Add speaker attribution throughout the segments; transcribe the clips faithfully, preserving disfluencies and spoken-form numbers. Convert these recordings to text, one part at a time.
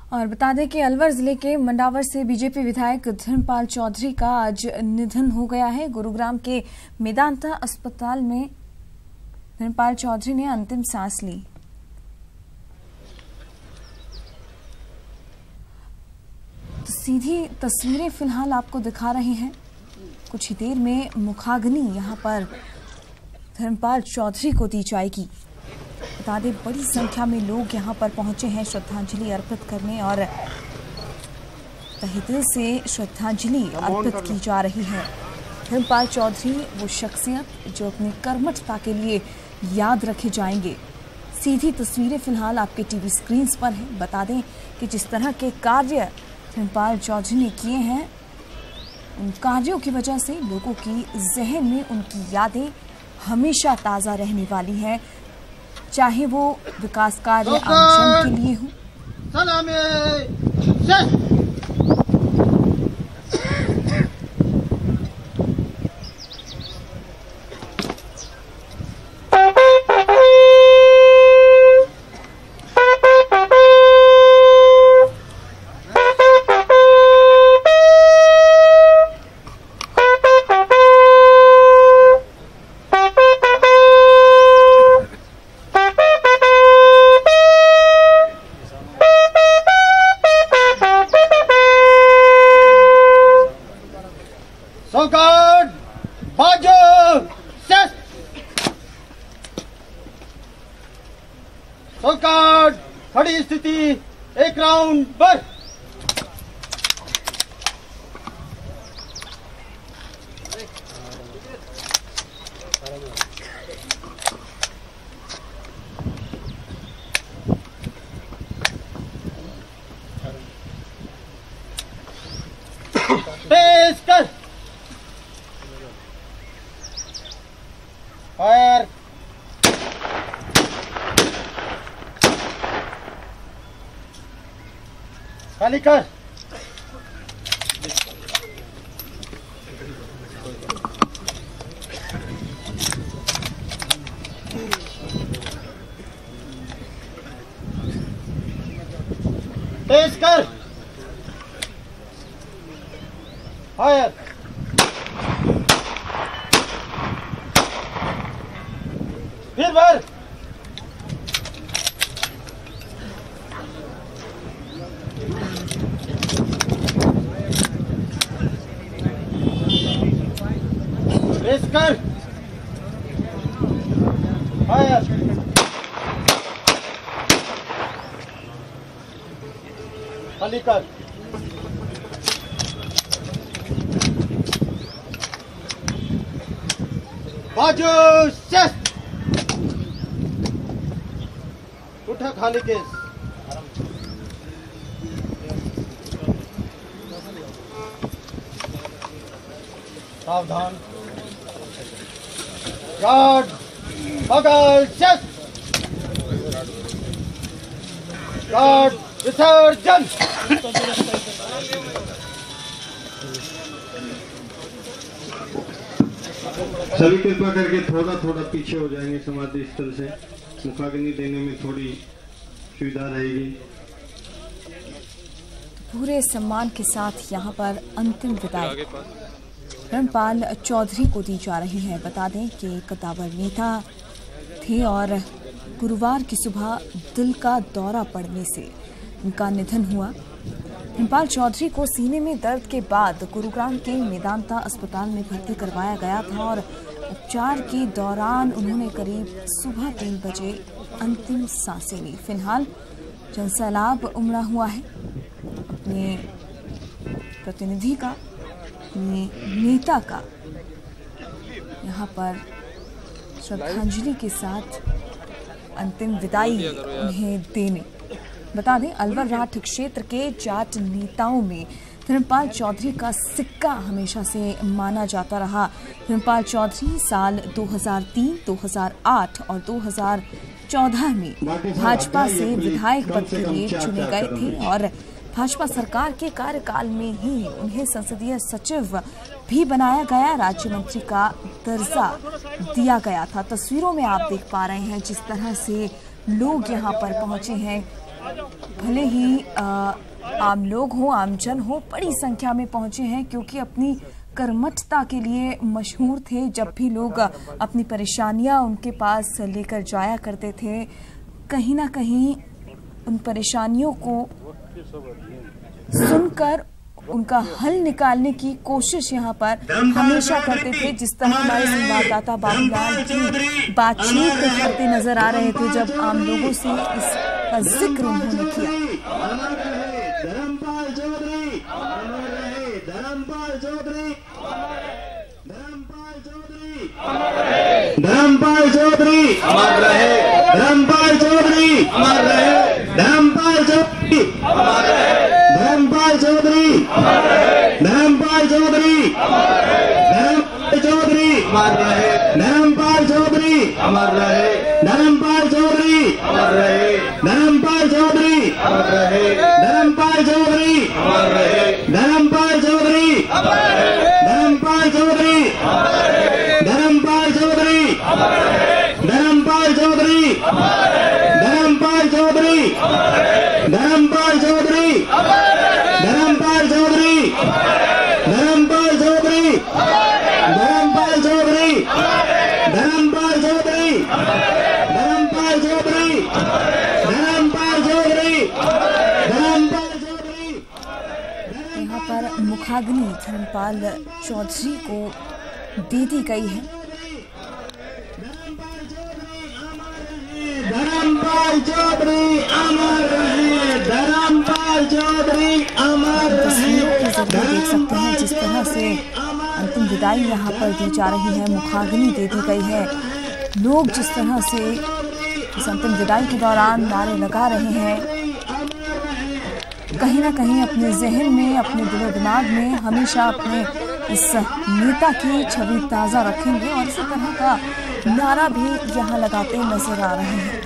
Speaker 1: और बता दें कि अलवर जिले के मंडावर से बीजेपी विधायक धर्मपाल चौधरी का आज निधन हो गया है। गुरुग्राम के मेदांता अस्पताल में धर्मपाल चौधरी ने अंतिम सांस ली। तो सीधी तस्वीरें फिलहाल आपको दिखा रहे हैं। कुछ ही देर में मुखाग्नि यहां पर धर्मपाल चौधरी को दी जाएगी। बता दें बड़ी संख्या में लोग यहां पर पहुंचे हैं श्रद्धांजलि अर्पित करने और तहे दिल से श्रद्धांजलि अर्पित की जा रही है। धर्मपाल चौधरी वो शख्सियत जो अपनी कर्मठता के लिए याद रखे जाएंगे। सीधी तस्वीरें फिलहाल आपके टीवी स्क्रीन पर हैं। बता दें कि जिस तरह के कार्य धर्मपाल चौधरी ने किए हैं, उन कार्यों की वजह से लोगों की जहन में उनकी यादें हमेशा ताज़ा रहने वाली है, चाहे वो विकास कार्य आमजन के लिए हो।
Speaker 2: सौगात बाजू सेस सौगात खड़ी स्थिति एक राउंड पर पेश कर फायर खाली कर तेज कर फायर फिर भर रेस कर फायर खाली कर बाजू सेस उठा खाली केस सावधान गार्ड बगल चेस्ट गार्ड विसर्जन
Speaker 3: सभी कृपा करके थोड़ा थोड़ा पीछे हो जाएंगे समाधि स्थल से। मुखाग्नि देने में थोड़ी सुविधा रहेगी।
Speaker 1: पूरे सम्मान के साथ यहाँ पर अंतिम विदाई धर्मपाल चौधरी को दी जा रही है। बता दें कि एक कद्दावर नेता थे और गुरुवार की सुबह दिल का दौरा पड़ने से उनका निधन हुआ। धर्मपाल चौधरी को सीने में दर्द के बाद गुरुग्राम के मेदांता अस्पताल में भर्ती करवाया गया था और उपचार के दौरान उन्होंने करीब सुबह तीन बजे अंतिम सांसें ली। फिलहाल जनसैलाब उमड़ा हुआ है। अपने प्रतिनिधि का, अपने नेता का यहाँ पर श्रद्धांजलि के साथ अंतिम विदाई उन्हें देने। बता दें अलवर राठ क्षेत्र के जाट नेताओं में धर्मपाल चौधरी का सिक्का हमेशा से माना जाता रहा। धर्मपाल चौधरी साल दो हज़ार तीन, दो हज़ार आठ और दो हज़ार चौदह में भाजपा से विधायक पद के लिए चुने गए थे और भाजपा सरकार के कार्यकाल में ही उन्हें संसदीय सचिव भी बनाया गया, राज्य मंत्री का दर्जा दिया गया था। तस्वीरों में आप देख पा रहे हैं जिस तरह से लोग यहां पर पहुंचे हैं भले ही आ, आम लोग हो, आमजन हो, बड़ी संख्या में पहुंचे हैं क्योंकि अपनी कर्मठता के लिए मशहूर थे। जब भी लोग अपनी परेशानियां उनके पास लेकर जाया करते थे, कहीं ना कहीं उन परेशानियों को सुनकर उनका हल निकालने की कोशिश यहाँ पर हमेशा करते थे। जिस तरह हमारे संवाददाता बाबूलाल की बातचीत करते नजर आ रहे थे जब आम लोगों से इसका जिक्र उन्होंने किया।
Speaker 3: धर्मपाल चौधरी अमर रहे, धर्मपाल चौधरी, धर्मपाल चौधरी अमर रहे, धर्मपाल चौधरी अमर रहे, धर्मपाल चौधरी अमर रहे, धर्मपाल चौधरी अमर रहे, धर्मपाल चौधरी अमर रहे, धर्मपाल चौधरी अमर रहे, धर्मपाल चौधरी अमर रहे, धर्मपाल चौधरी अमर रहे, धर्मपाल चौधरी अमर रहे, धर्मपाल चौधरी अमर रहे, धर्मपाल चौधरी अमर रहे, धर्मपाल चौधरी अमर रहे, धर्मपाल चौधरी अमर रहे, धर्मपाल चौधरी अमर रहे, धर्मपाल चौधरी अमर रहे, धर्मपाल चौधरी अमर रहे, धर्मपाल चौधरी अमर रहे, धर्मपाल चौधरी धर्मपाल चौधरी धर्मपाल चौधरी धर्मपाल चौधरी धर्मपाल चौधरी धर्मपाल चौधरी।
Speaker 1: यहाँ पर मुखाग्नि धर्मपाल चौधरी को दे दी गई है।
Speaker 3: धर्मपाल चौधरी अमर रहे, धर्मपाल चौधरी अमर रहे।
Speaker 1: तस्वीरों के जरिए देख सकते हैं जिस तरह से अंतिम विदाई यहाँ पर दी जा रही है, मुखाग्नि दे दी गई है। लोग जिस तरह से इस अंतिम विदाई के दौरान नारे लगा रहे हैं, कहीं ना कहीं अपने जहन में, अपने दिलो दिमाग में हमेशा अपने इस नेता की छवि ताज़ा रखेंगे और इसी तरह का नारा भी यहाँ लगाते नजर आ रहे हैं।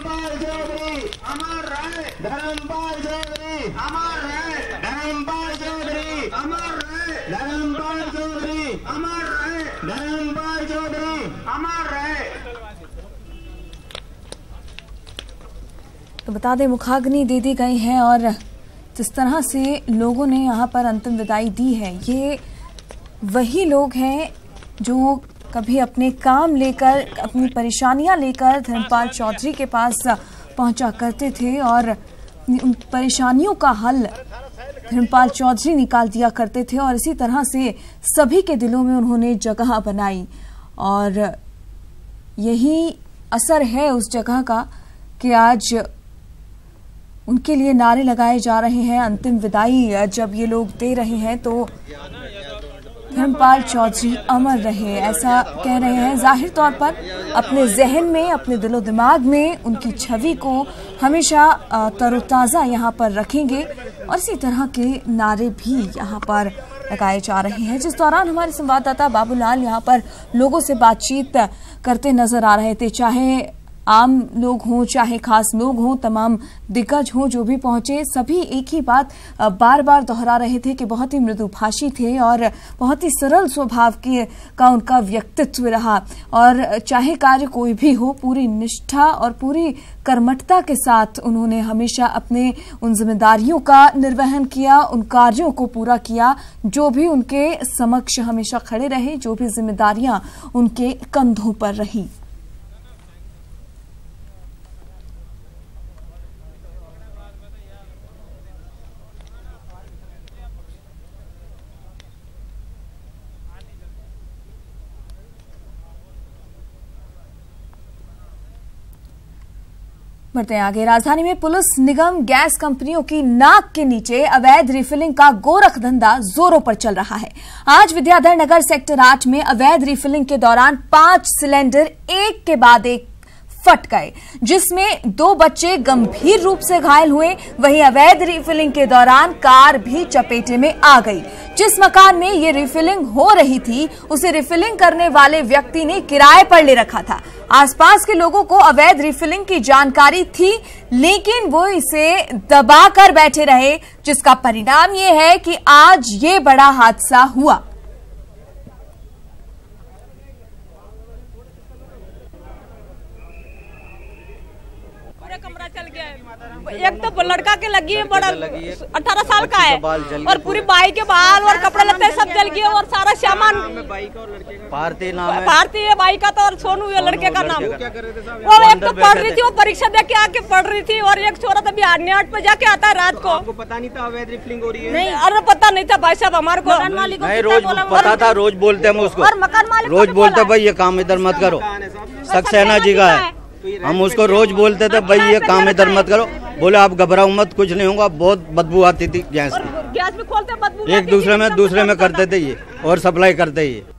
Speaker 1: तो बता दें मुखाग्नि दे दी गई है और जिस तरह से लोगों ने यहाँ पर अंतिम विदाई दी है, ये वही लोग हैं जो कभी अपने काम लेकर, अपनी परेशानियां लेकर धर्मपाल चौधरी के पास पहुंचा करते थे और उन परेशानियों का हल धर्मपाल चौधरी निकाल दिया करते थे और इसी तरह से सभी के दिलों में उन्होंने जगह बनाई। और यही असर है उस जगह का कि आज उनके लिए नारे लगाए जा रहे हैं। अंतिम विदाई जब ये लोग दे रहे हैं तो धर्मपाल चौधरी अमर रहे, ऐसा कह रहे हैं। जाहिर तौर पर अपने जहन में, अपने दिलो दिमाग में उनकी छवि को हमेशा तरोताज़ा यहाँ पर रखेंगे और इसी तरह के नारे भी यहाँ पर लगाए जा रहे हैं। जिस दौरान हमारे संवाददाता बाबूलाल यहाँ पर लोगों से बातचीत करते नजर आ रहे थे, चाहे आम लोग हों, चाहे खास लोग हों, तमाम दिग्गज हों जो भी पहुंचे, सभी एक ही बात बार बार दोहरा रहे थे कि बहुत ही मृदुभाषी थे और बहुत ही सरल स्वभाव के का उनका व्यक्तित्व रहा और चाहे कार्य कोई भी हो, पूरी निष्ठा और पूरी कर्मठता के साथ उन्होंने हमेशा अपने उन जिम्मेदारियों का निर्वहन किया, उन कार्यों को पूरा किया जो भी उनके समक्ष हमेशा खड़े रहे, जो भी जिम्मेदारियां उनके कंधों पर रही। बढ़ते हैं आगे। राजधानी में पुलिस निगम गैस कंपनियों की नाक के नीचे अवैध रिफिलिंग का गोरख धंधा जोरों पर चल रहा है। आज विद्याधर नगर सेक्टर आठ में अवैध रिफिलिंग के दौरान पांच सिलेंडर एक के बाद एक फट गए, जिसमें दो बच्चे गंभीर रूप से घायल हुए। वहीं अवैध रिफिलिंग के दौरान कार भी चपेटे में आ गई। जिस मकान में ये रिफिलिंग हो रही थी, उसे रिफिलिंग करने वाले व्यक्ति ने किराए पर ले रखा था। आसपास के लोगों को अवैध रिफिलिंग की जानकारी थी, लेकिन वो इसे दबा कर बैठे रहे, जिसका परिणाम ये है कि आज ये बड़ा हादसा हुआ।
Speaker 4: कमरा चल गया है। एक तो लड़का के लगी है, बड़ा अठारह साल का है, और पूरी बाई के बाल और कपड़े लत्ते सब जल गए, और सारा सामान।
Speaker 5: भारती नाम है,
Speaker 4: भारती है बाई का तो, और सोनू है लड़के का नाम। वो एक तो पढ़ रही थी, वो परीक्षा दे के आके पढ़ रही थी, और एक छोरा तो बिहार ने आठ पे जाके आता है रात को।
Speaker 6: आपको पता नहीं था अवैध रिफिलिंग हो रही है?
Speaker 4: नहीं, अरे पता नहीं था भाई साहब हमारे को।
Speaker 5: नहीं, रोज पता था, रोज बोलते हम उसको, रोज बोलते भाई ये काम इधर मत करो। सक्सेना जी का है, हम उसको रोज बोलते थे भाई ये काम इधर मत करो। बोले आप घबराओ मत, कुछ नहीं होगा। बहुत बदबू आती थी गैस की,
Speaker 4: गैस में खोलते बदबू,
Speaker 5: एक दूसरे में दूसरे में करते थे ये, और सप्लाई करते ये।